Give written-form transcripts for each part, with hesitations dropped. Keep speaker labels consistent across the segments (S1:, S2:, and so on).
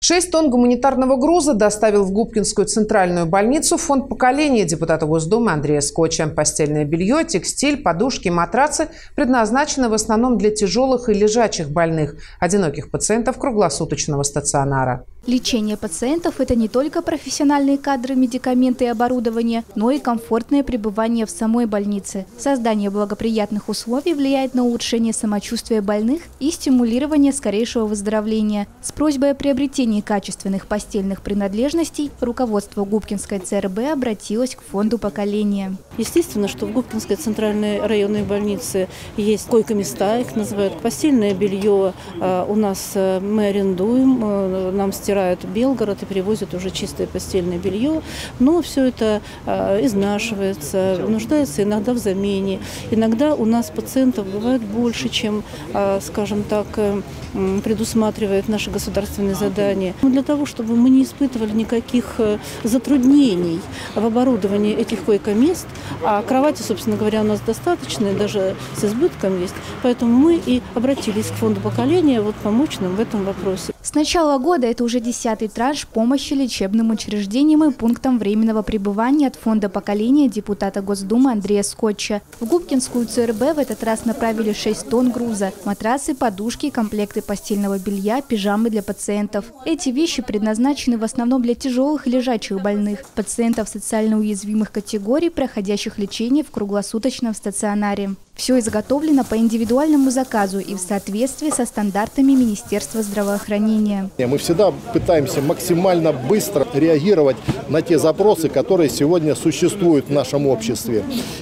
S1: 6 тонн гуманитарного груза доставил в Губкинскую центральную больницу фонд поколения депутата Госдумы Андрея Скотча. Постельное белье, текстиль, подушки, матрацы предназначены в основном для тяжелых и лежачих больных, одиноких пациентов круглосуточного стационара.
S2: Лечение пациентов – это не только профессиональные кадры, медикаменты и оборудование, но и комфортное пребывание в самой больнице. Создание благоприятных условий влияет на улучшение самочувствия больных и стимулирование скорейшего выздоровления. С просьбой о приобретении качественных постельных принадлежностей руководство Губкинской ЦРБ обратилось к фонду поколения.
S3: Естественно, что в Губкинской центральной районной больнице есть койко-места, их называют. Постельное белье у нас мы арендуем, нам стирают Белгород и привозят уже чистое постельное белье. Но все это изнашивается, нуждается иногда в замене. Иногда у нас пациентов бывает больше, чем, скажем так, предусматривает наше государственное задание. Но для того, чтобы мы не испытывали никаких затруднений в оборудовании этих койко-мест, а кровати, собственно говоря, у нас достаточно, даже с избытком есть, поэтому мы и обратились к фонду поколения помочь нам в этом вопросе.
S2: С начала года это уже 10-й транш помощи лечебным учреждениям и пунктам временного пребывания от фонда поколения депутата Госдумы Андрея Скотча. В Губкинскую ЦРБ в этот раз направили 6 тонн груза – матрасы, подушки, комплекты постельного белья, пижамы для пациентов. Эти вещи предназначены в основном для тяжелых и лежачих больных, пациентов социально уязвимых категорий, проходящих лечение в круглосуточном стационаре. Все изготовлено по индивидуальному заказу и в соответствии со стандартами Министерства здравоохранения.
S4: Мы всегда пытаемся максимально быстро реагировать на те запросы, которые сегодня существуют в нашем обществе.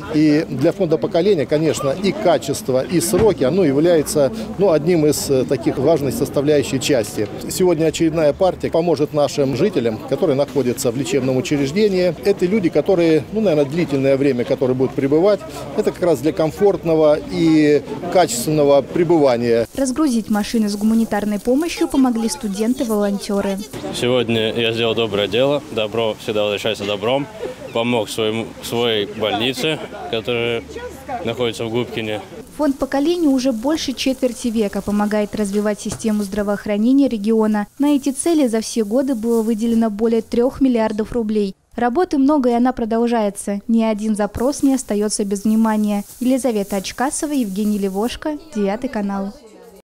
S4: И для фонда поколения, конечно, и качество, и сроки, оно является одним из таких важных составляющих части. Сегодня очередная партия поможет нашим жителям, которые находятся в лечебном учреждении. Это люди, которые, наверное, длительное время, которые будут пребывать, это как раз для комфорта и качественного пребывания.
S2: Разгрузить машины с гуманитарной помощью помогли студенты-волонтеры.
S5: Сегодня я сделал доброе дело. Добро всегда возвращается добром. Помог своей больнице, которая находится в Губкине.
S2: Фонд поколения уже больше четверти века помогает развивать систему здравоохранения региона. На эти цели за все годы было выделено более 3 миллиардов рублей. Работы много, и она продолжается. Ни один запрос не остается без внимания. Елизавета Очкасова, Евгений Левошко, 9 канал.